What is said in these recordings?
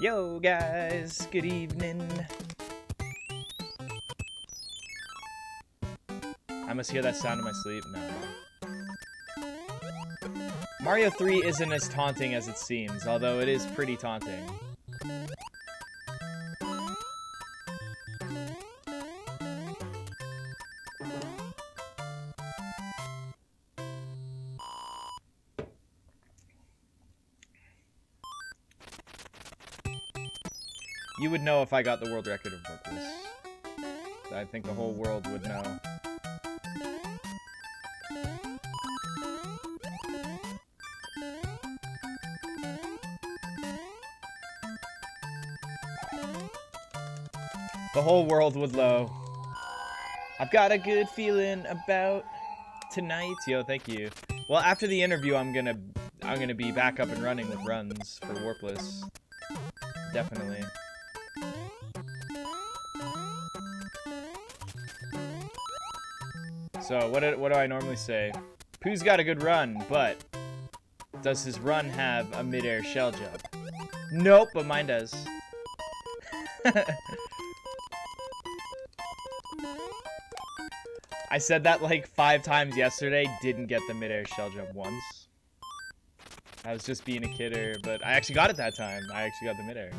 Yo guys, good evening. I must hear that sound in my sleep. No. Mario 3 isn't as taunting as it seems, although it is pretty taunting. You would know if I got the world record of Workless. I think the whole world would know. The whole world would know. I've got a good feeling about tonight. Yo, thank you. Well, after the interview, I'm gonna be back up and running with runs for Workless. Definitely. So, what do I normally say? Pooh's got a good run, but does his run have a mid-air shell jump? Nope, but mine does. I said that like 5 times yesterday, didn't get the mid-air shell jump once. I was just being a kidder, but I actually got it that time. I actually got the mid-air.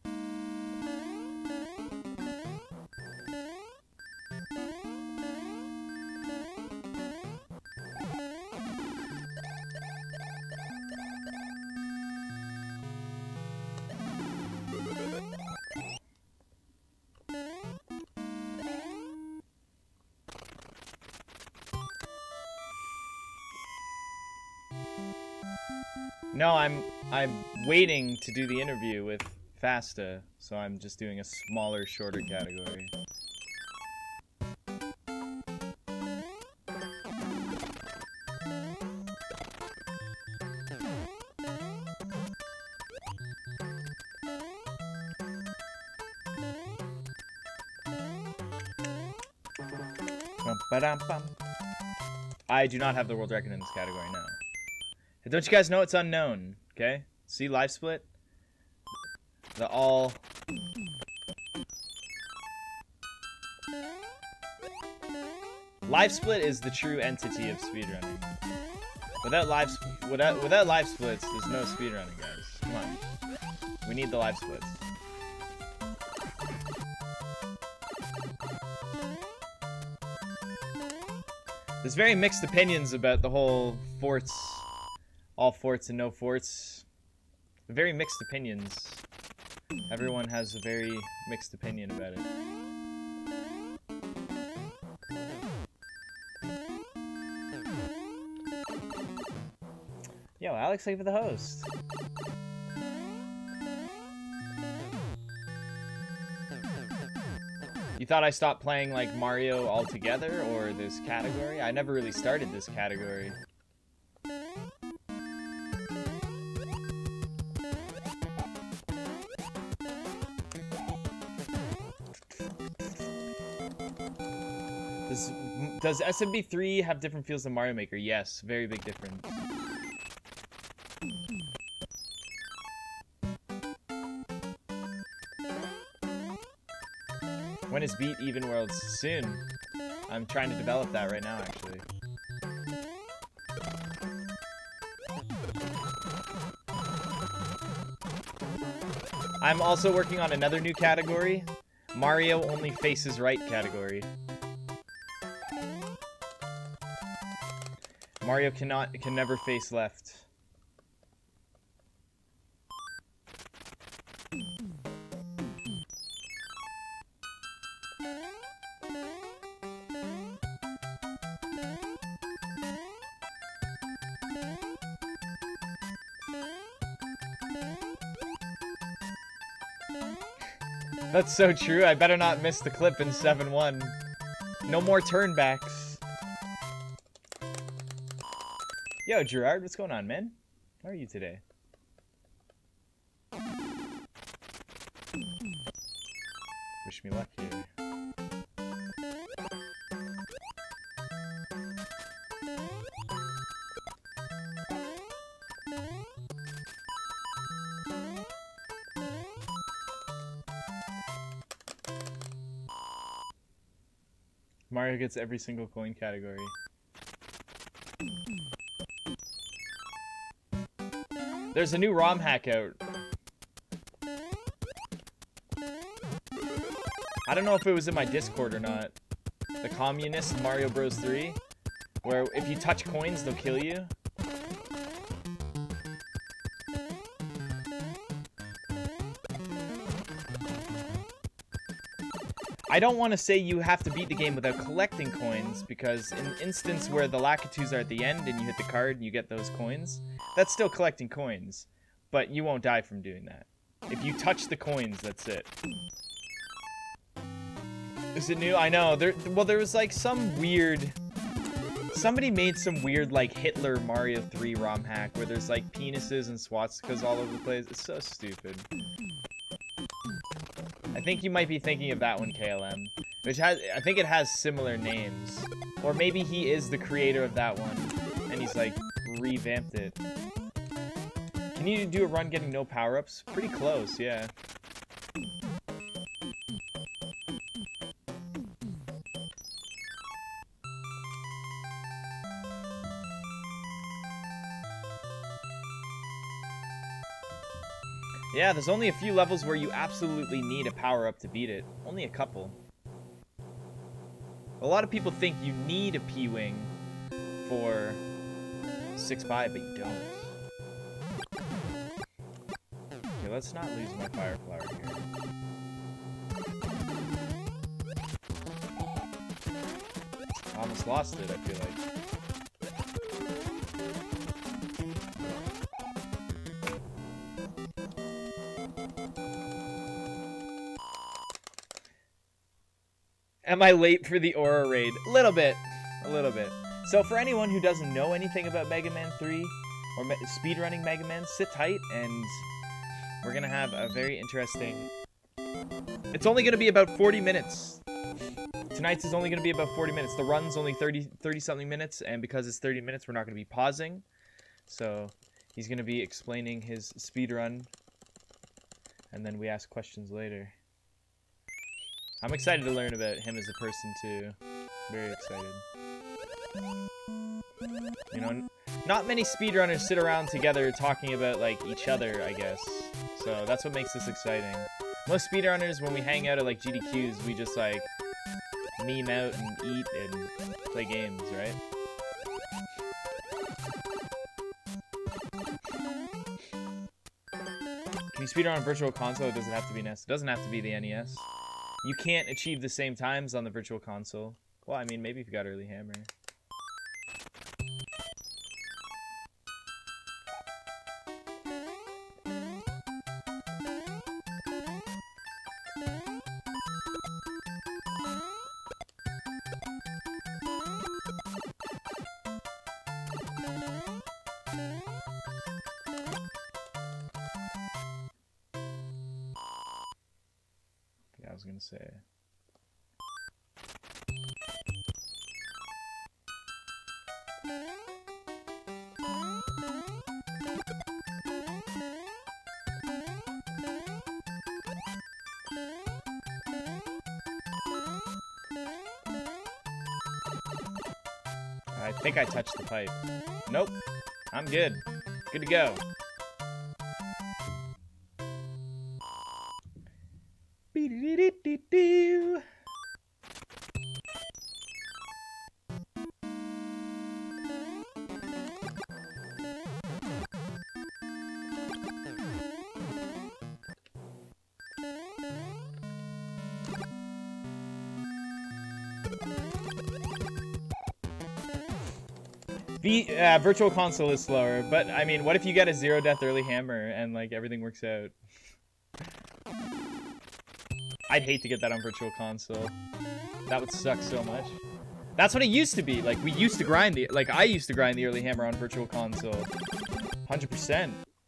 No, I'm waiting to do the interview with Fasta, so I'm just doing a smaller, shorter category. I do not have the world record in this category, no. Don't you guys know it's unknown, okay? See Live Split? The all... Live Split is the true entity of speedrunning. Without live splits, there's no speedrunning, guys. Come on. We need the live splits. There's very mixed opinions about the whole forts. All forts and no forts. Very mixed opinions. Everyone has a very mixed opinion about it. Yo, Alex, thank you for the host. You thought I stopped playing like Mario altogether or this category? I never really started this category. Does SMB3 have different feels than Mario Maker? Yes, very big difference. When is Beat Even Worlds? Soon. I'm trying to develop that right now, actually. I'm also working on another new category. Mario only faces right category. Mario can never face left. That's so true. I better not miss the clip in 7-1. No more turnbacks. Yo, Gerard, what's going on, man? How are you today? Wish me luck here. Mario gets every single coin category. There's a new ROM hack out. I don't know if it was in my Discord or not. The communist Mario Bros 3, where if you touch coins, they'll kill you. I don't want to say you have to beat the game without collecting coins, because in an instance where the Lakitus are at the end and you hit the card and you get those coins, that's still collecting coins, but you won't die from doing that. If you touch the coins, that's it. Is it new? I know. There was like some weird... Somebody made some weird like Hitler Mario 3 ROM hack where there's like penises and swastikas all over the place. It's so stupid. I think you might be thinking of that one, KLM. Which has, I think it has similar names. Or maybe he is the creator of that one, and he's like revamped it. Can you do a run getting no power-ups? Pretty close, yeah. Yeah, there's only a few levels where you absolutely need a power-up to beat it. Only a couple. A lot of people think you need a P-Wing for 6-5, but you don't. Okay, let's not lose my Fire Flower here. I almost lost it, I feel like. Am I late for the Aura raid? A little bit. So for anyone who doesn't know anything about Mega Man 3 or speedrunning Mega Man, sit tight and we're gonna have a very interesting... It's only gonna be about 40 minutes. Tonight's is only gonna be about 40 minutes. The run's only 30-something minutes, and because it's 30 minutes, we're not gonna be pausing. So he's gonna be explaining his speedrun, and then we ask questions later. I'm excited to learn about him as a person, too. Very excited. You know, not many speedrunners sit around together talking about, like, each other, I guess. So that's what makes this exciting. Most speedrunners, when we hang out at, like, GDQs, we just, like, meme out and eat and play games, right? Can you speedrun on Virtual Console, or does it have to be NES? It doesn't have to be the NES. You can't achieve the same times on the Virtual Console. Well, I mean, maybe if you got Early Hammer. I was gonna say. I think I touched the pipe. Nope. I'm good. Good to go. The Virtual Console is slower, but I mean, what if you get a zero death early hammer and like everything works out? I'd hate to get that on Virtual Console. That would suck so much. That's what it used to be. Like we used to grind the I used to grind the early hammer on Virtual Console. 100%.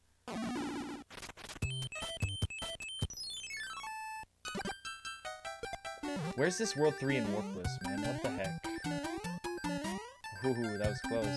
Where's this World 3 in Warpless, man? What the heck? Ooh, that was close.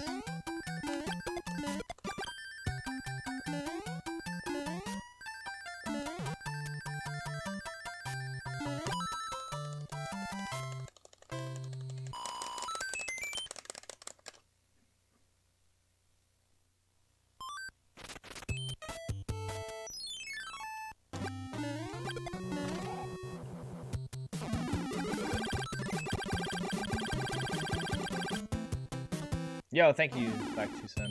Yo, thank you, Black Tucson.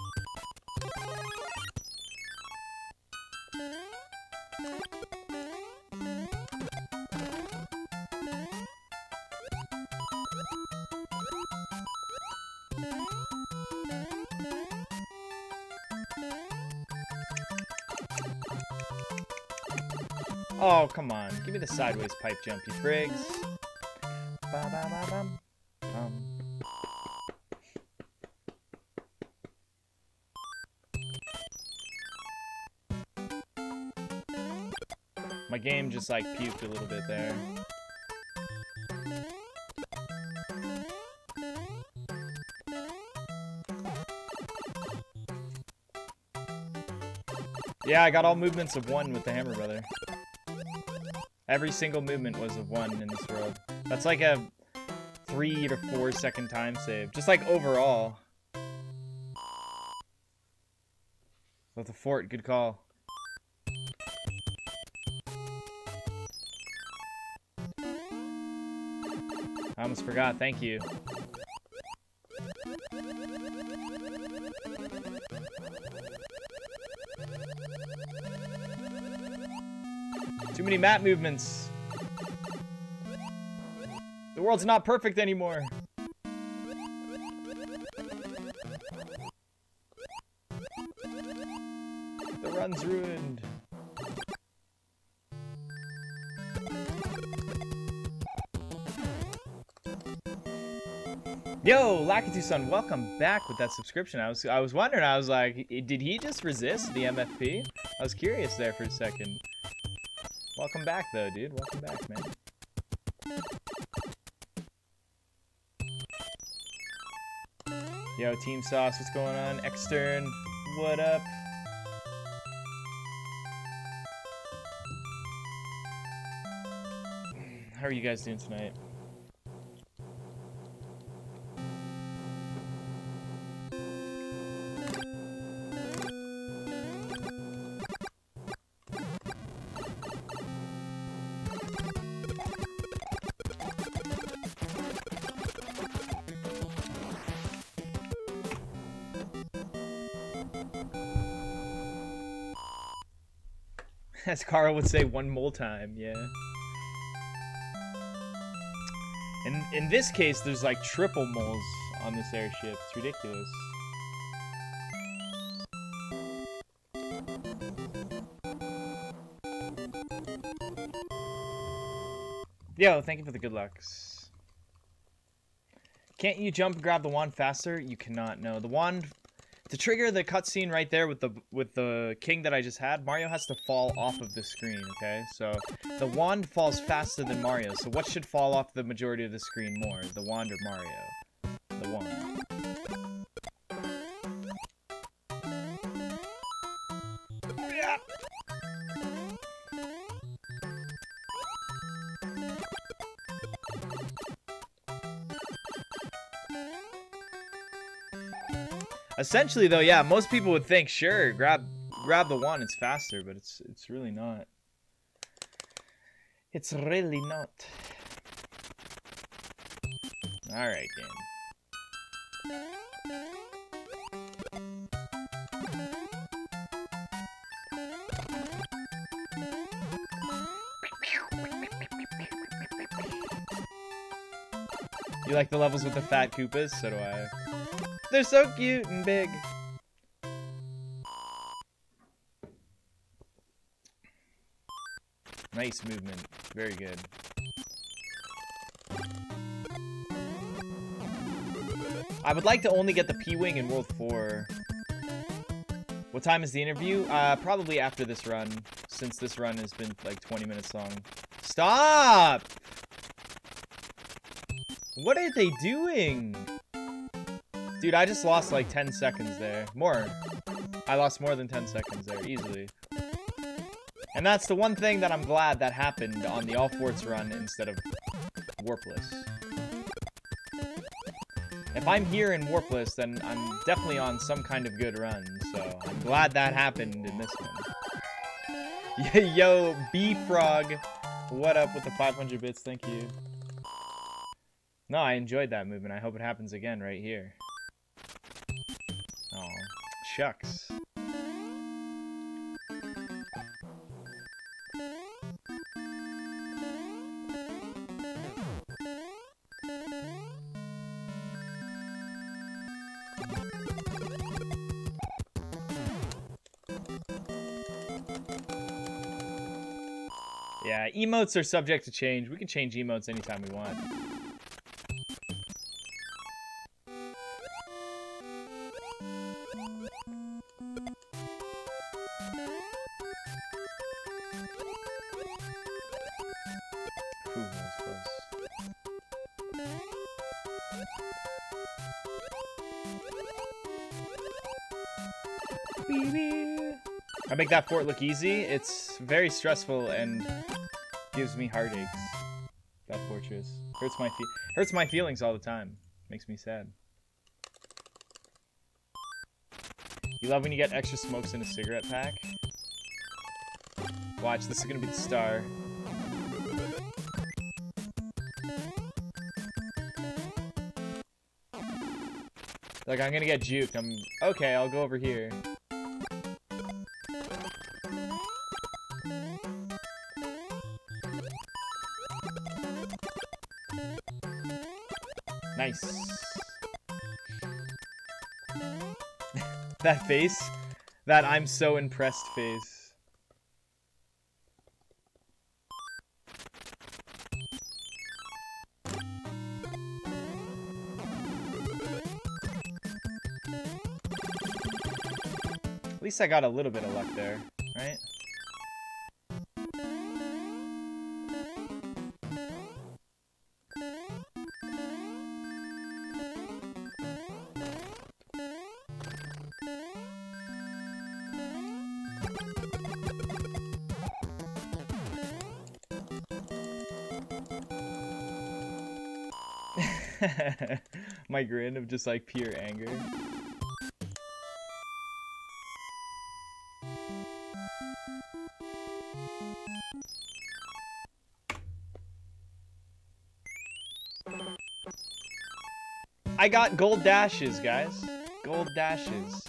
Oh, come on. Give me the sideways pipe jump, you frigs. Ba-ba-ba-bum. My game just like puked a little bit there. Yeah, I got all movements of 1 with the Hammer Brother. Every single movement was of 1 in this world. That's like a 3 to 4 second time save. Just like overall. With the fort, good call. I almost forgot, thank you. Too many map movements. The world's not perfect anymore. The run's ruined. Yo, Lakitu-san, welcome back with that subscription. I was wondering, I was like, did he just resist the MFP? I was curious there for a second. Welcome back, though, dude. Welcome back, man. Yo, Team Sauce, what's going on? Extern, what up? How are you guys doing tonight? As Carl would say, one more time, yeah. In this case, there's like triple moles on this airship. It's ridiculous. Yo, thank you for the good lucks. Can't you jump and grab the wand faster? You cannot, no. The wand... To trigger the cutscene right there with the king that I just had, Mario has to fall off of the screen, okay? So, the wand falls faster than Mario, so what should fall off the majority of the screen more? The wand or Mario? The wand. Yeah. Essentially, though, yeah, most people would think, sure, grab the wand, it's faster, but it's really not. It's really not. All right, game. You like the levels with the fat Koopas? So do I. They're so cute and big. Nice movement. Very good. I would like to only get the P-Wing in World 4. What time is the interview? Probably after this run, since this run has been like 20 minutes long. Stop! What are they doing? Dude, I just lost like 10 seconds there. More. I lost more than 10 seconds there, easily. And that's the one thing that I'm glad that happened on the All Forts run instead of Warpless. If I'm here in Warpless, then I'm definitely on some kind of good run, so I'm glad that happened in this one. Yo, B-Frog, what up with the 500 bits, thank you. No, I enjoyed that movement. I hope it happens again right here. shucks. Yeah, emotes are subject to change. We can change emotes anytime we want. Ooh, that was close. I make that fort look easy. It's very stressful and gives me heartaches. That fortress hurts my feelings all the time. Makes me sad. You love when you get extra smokes in a cigarette pack? Watch, this is gonna be the star. Like, I'm gonna get juked. Okay, I'll go over here. Nice. That face. That I'm so impressed face. At least I got a little bit of luck there, right? My grin of just like pure anger. I got gold dashes, guys. Gold dashes.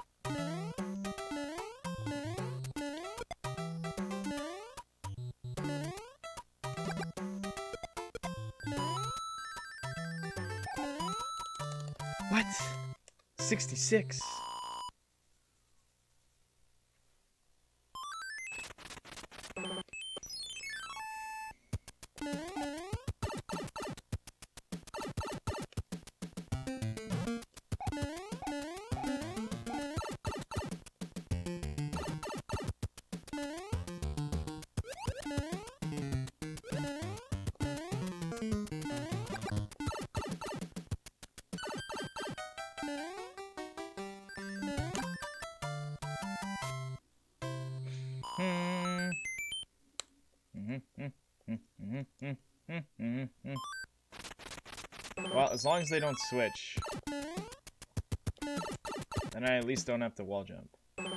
What? 66. Well, as long as they don't switch, then I at least don't have to wall jump.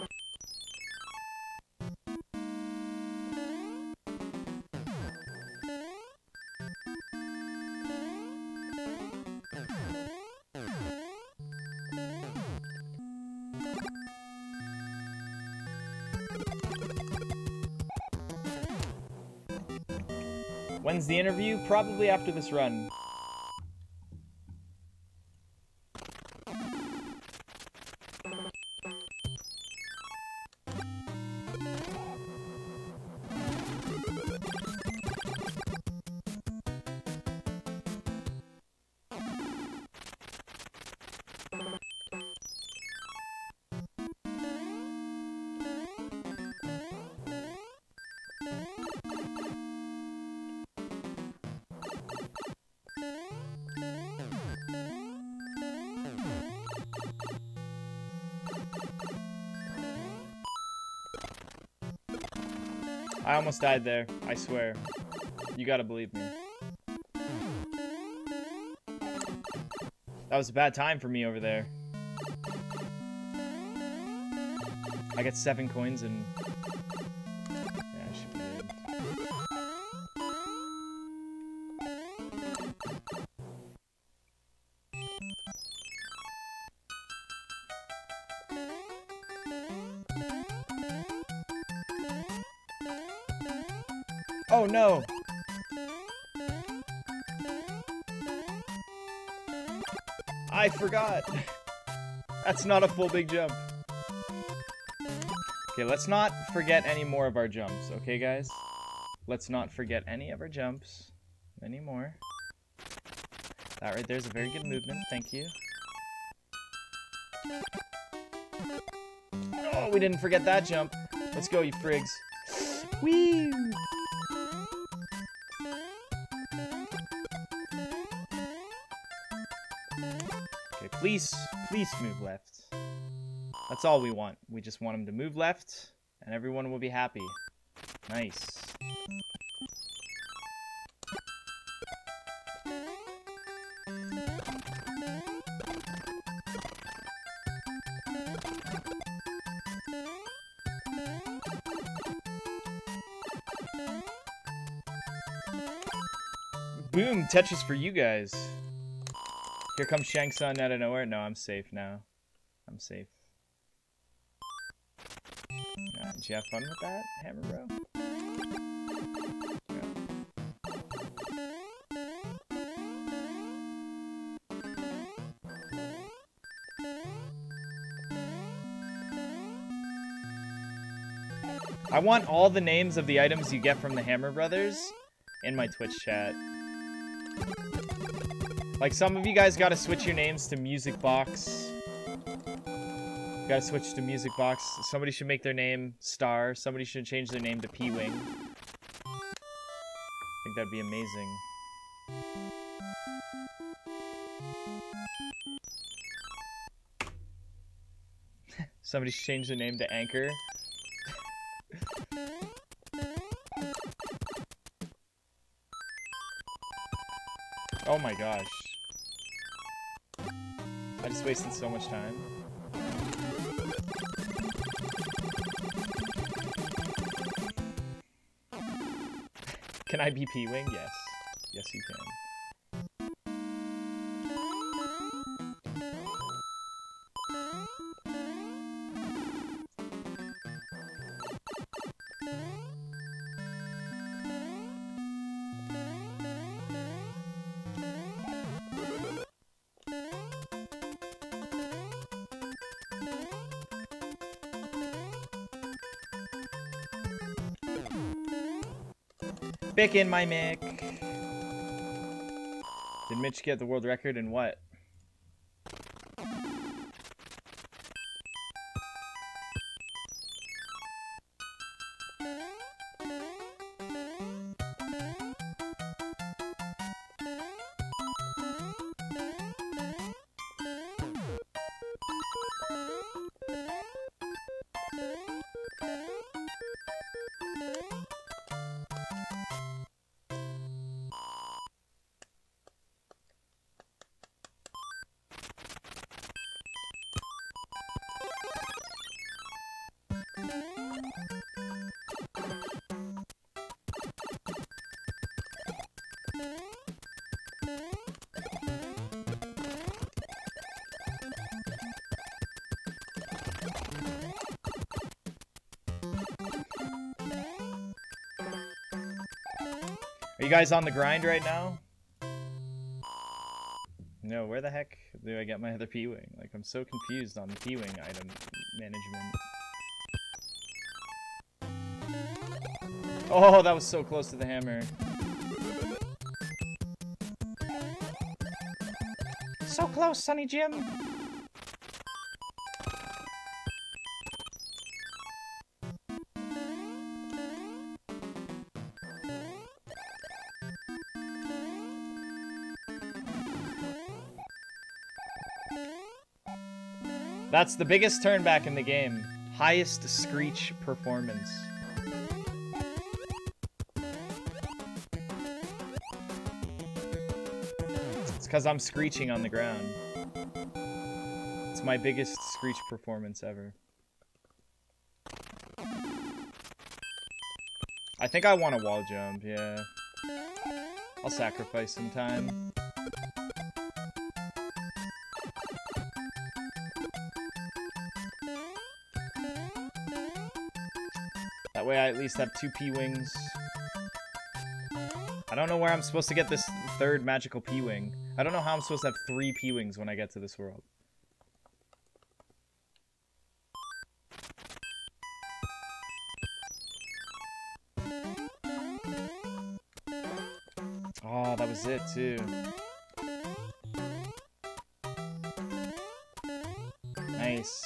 When's the interview? Probably after this run. I almost died there, I swear. You gotta believe me. That was a bad time for me over there. I got 7 coins and... yeah, I should be good. Oh no! I forgot! That's not a full big jump. Okay, let's not forget any more of our jumps, okay guys? Let's not forget any of our jumps anymore. That right there's a very good movement, thank you. Oh, we didn't forget that jump. Let's go, you frigs. Whee! Okay, please move left. That's all we want. We just want him to move left, and everyone will be happy. Nice. Boom! Tetris for you guys. Here comes Shang-Tsung out of nowhere. No, I'm safe now. I'm safe. Did you have fun with that, Hammer Bro? Yeah. I want all the names of the items you get from the Hammer Brothers in my Twitch chat. Like, some of you guys gotta switch your names to Music Box. Gotta switch to Music Box. Somebody should make their name Star. Somebody should change their name to P-Wing. I think that'd be amazing. Somebody should change their name to Anchor. Oh my gosh. I just wasted so much time. Can I be P-Wing? Yes. Yes, you can. Picking my Mick. Did Mitch get the world record in what? Are you guys on the grind right now? No, where the heck do I get my other P-Wing? Like, I'm so confused on the P-Wing item management. Oh, that was so close to the hammer. So close, Sonny Jim! That's the biggest turn back in the game. Highest Screech performance. It's because I'm screeching on the ground. It's my biggest Screech performance ever. I think I want a wall jump, yeah. I'll sacrifice some time. That way I at least have 2 P-Wings. I don't know where I'm supposed to get this 3rd magical P-Wing. I don't know how I'm supposed to have 3 P-Wings when I get to this world. Oh, that was it too. Nice.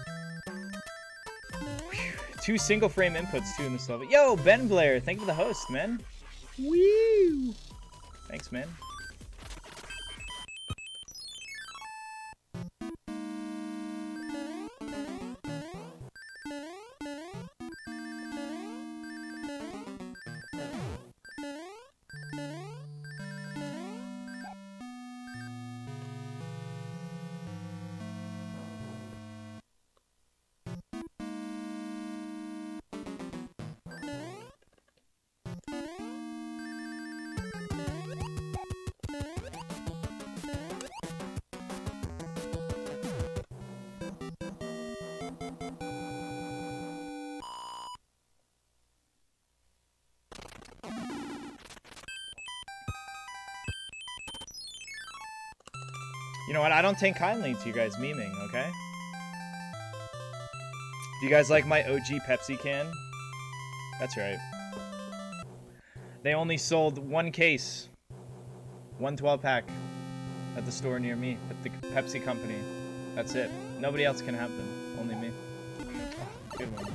Whew. 2 single frame inputs too in this level. Yo, Ben Blair, thank you for the host, man. Woo! Thanks, man. You know what? I don't take kindly to you guys memeing, okay? Do you guys like my OG Pepsi can? That's right. They only sold 1 case. 1 12-pack at the store near me, at the Pepsi company. That's it. Nobody else can have them. Only me. Oh, good one.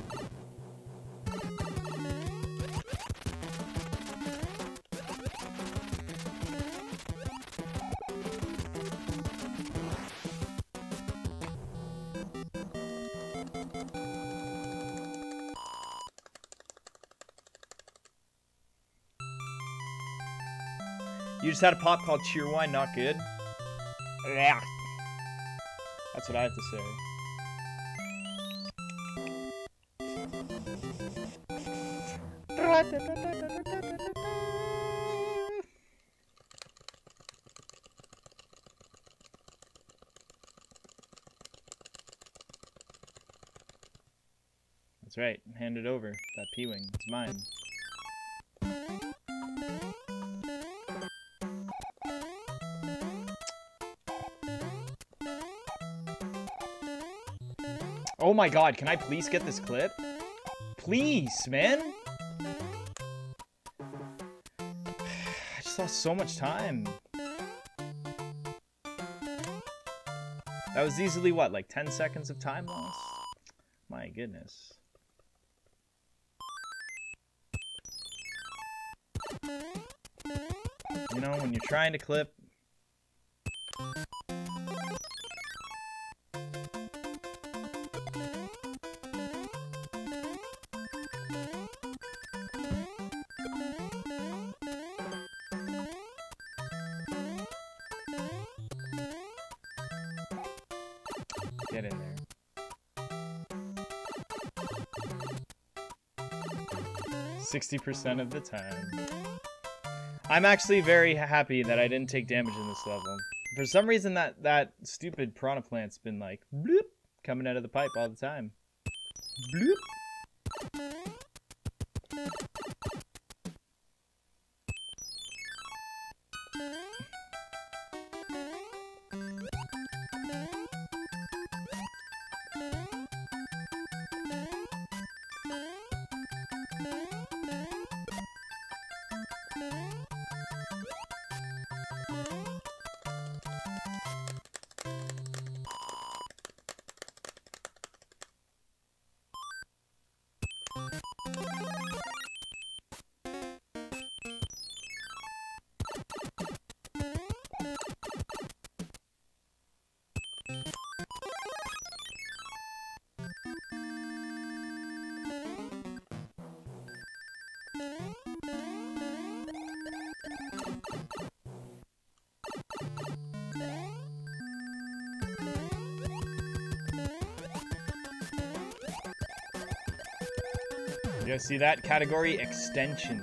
You just had a pop called Cheerwine, not good? Yeah. That's what I have to say. That's right. Hand it over. That P-Wing. It's mine. Oh my god, can I please get this clip? Please, man! I just lost so much time. That was easily, what, like 10 seconds of time loss? My goodness. You know, when you're trying to clip... Get in there. 60% of the time. I'm actually very happy that I didn't take damage in this level. For some reason, that stupid piranha plant's been like, bloop, coming out of the pipe all the time. Bloop. You guys see that? Category extensions.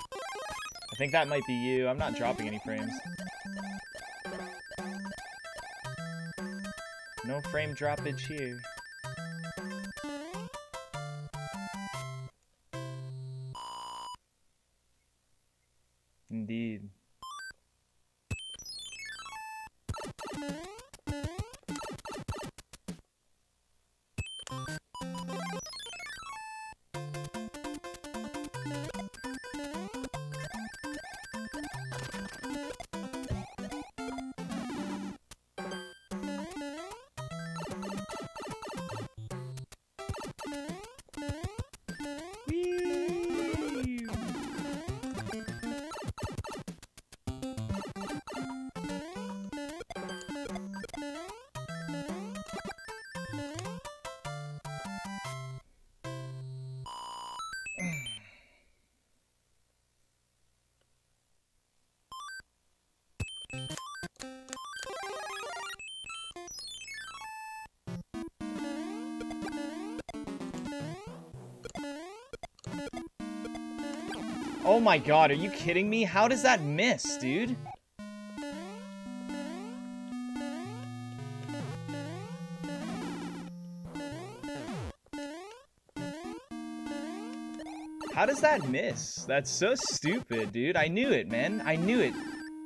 I think that might be you. I'm not dropping any frames. No frame droppage here. Indeed. Oh my god, are you kidding me? How does that miss, dude? How does that miss? That's so stupid, dude. I knew it, man. I knew it.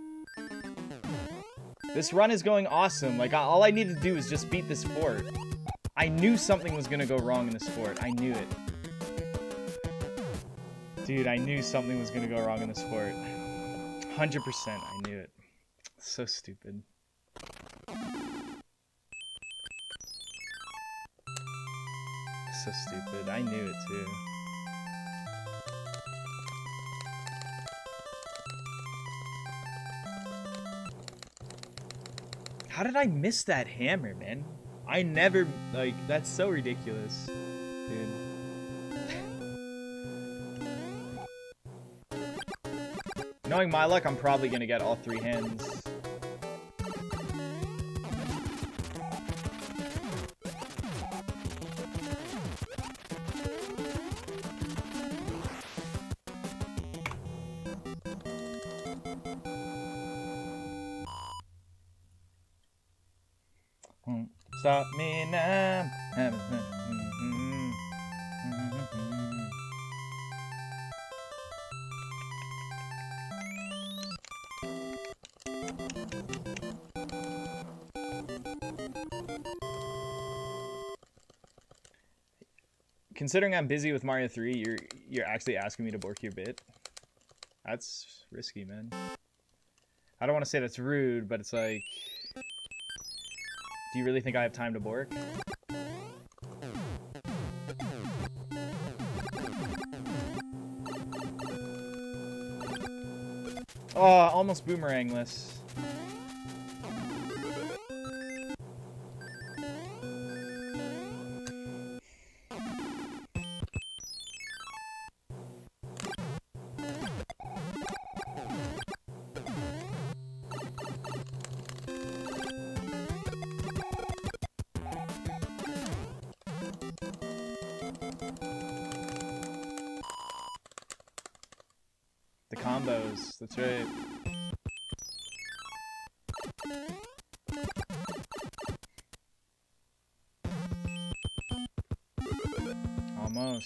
This run is going awesome. Like, all I needed to do was just beat this fort. I knew something was gonna go wrong in this fort. I knew it. Dude, I knew something was gonna go wrong in this fort. 100%, I knew it. So stupid. So stupid. I knew it too. How did I miss that hammer, man? I never, like, that's so ridiculous, dude. Knowing my luck, I'm probably gonna get all 3 hands. Stop me now. Considering I'm busy with Mario 3, you're actually asking me to bork your bit? That's risky, man. I don't want to say that's rude, but it's like, do you really think I have time to bork? Oh, almost boomerangless. The combos, that's right. Almost.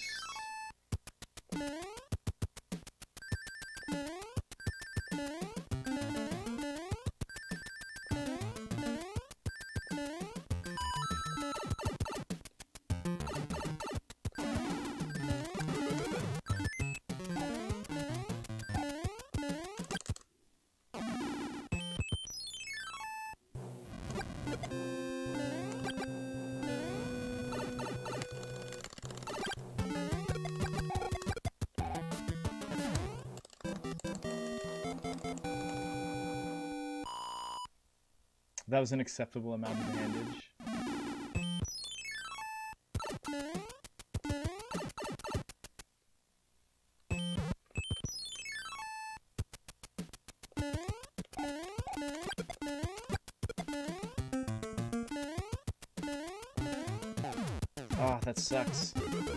That was an acceptable amount of bandage. Oh, that sucks.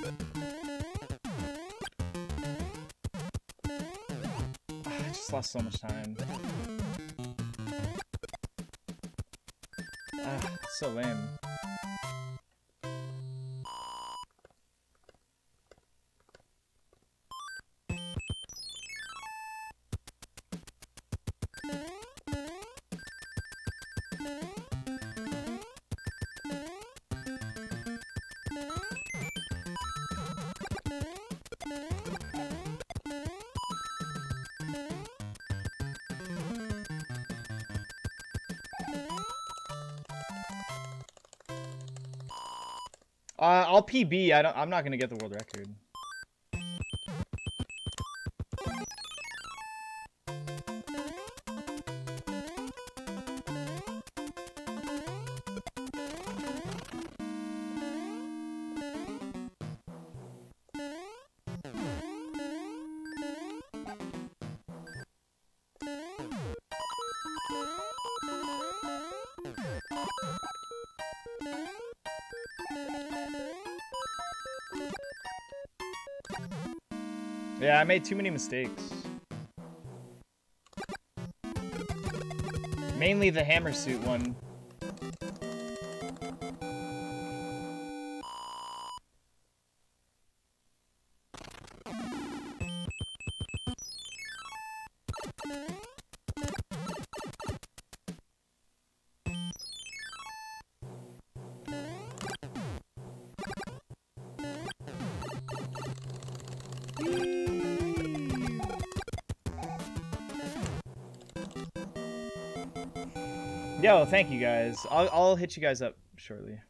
I just lost so much time. So lame. I'll PB. I'm not gonna get the world record. Yeah, I made too many mistakes. Mainly the hammer suit one. Yo, thank you guys. I'll hit you guys up shortly.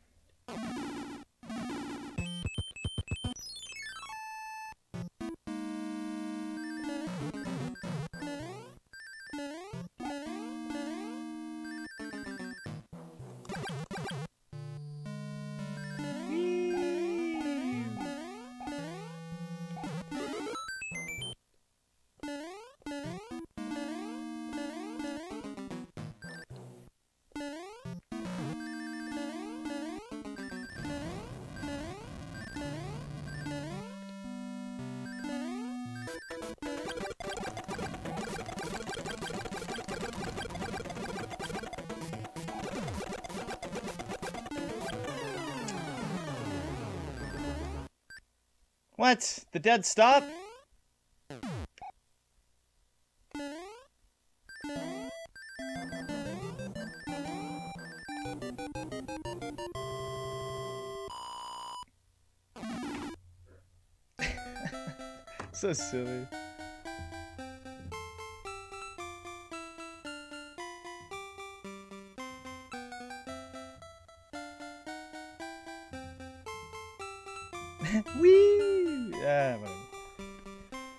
What? The dead stop? So silly. Wee! Yeah, whatever.